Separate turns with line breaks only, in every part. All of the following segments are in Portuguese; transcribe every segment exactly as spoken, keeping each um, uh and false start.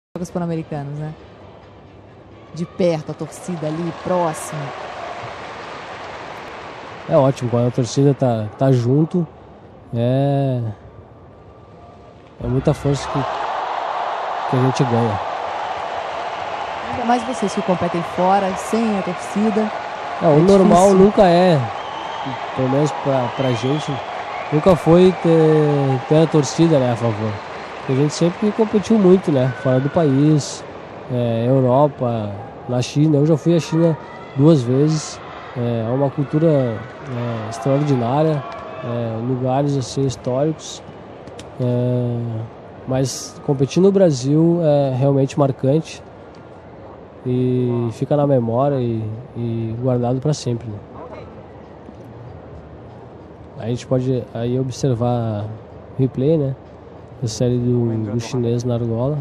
Jogos Pan-Americanos, né? De perto, a torcida ali, próximo.
É ótimo, quando a torcida tá, tá junto, é, é muita força que, que a gente ganha.
Ainda mais vocês que competem fora, sem a torcida.
É, o
é
normal
difícil.
nunca é, pelo menos pra, pra gente, nunca foi ter, ter a torcida, né, a favor. A gente sempre competiu muito, né, fora do país, é, Europa, na China. Eu já fui à China duas vezes. É uma cultura é, extraordinária, é, lugares assim históricos, é, mas competir no Brasil é realmente marcante e fica na memória e, e guardado para sempre, né? A gente pode aí observar o replay, né, da série do, do chinês na argola.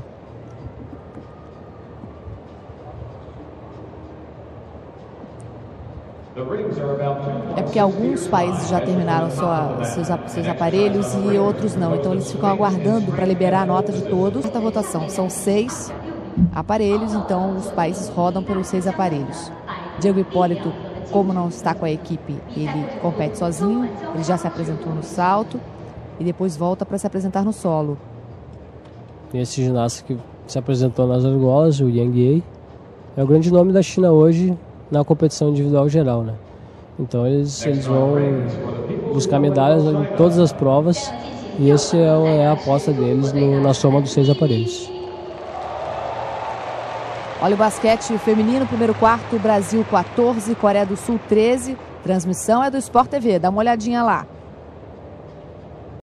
É porque alguns países já terminaram sua, seus, seus aparelhos e outros não. Então eles ficam aguardando para liberar a nota de todos. Esta votação são seis aparelhos, então os países rodam pelos seis aparelhos. Diego Hipólito, como não está com a equipe, ele compete sozinho. Ele já se apresentou no salto e depois volta para se apresentar no solo.
E esse ginasta que se apresentou nas argolas, o Yang Yi, é o grande nome da China hoje na competição individual geral, né? Então eles, eles vão buscar medalhas em todas as provas e essa é, é a aposta deles no, na soma dos seis aparelhos.
Olha o basquete feminino, primeiro quarto, Brasil quatorze, Coreia do Sul treze. Transmissão é do Sport T V, dá uma olhadinha lá.